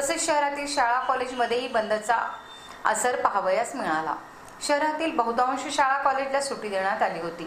तसेच शहरातील शाळा कॉलेजमध्येही बंदचा असर पाहावयास मिळाला। शहरातील बहुतांश शाळा कॉलेजला सुट्टी देण्यात आली होती।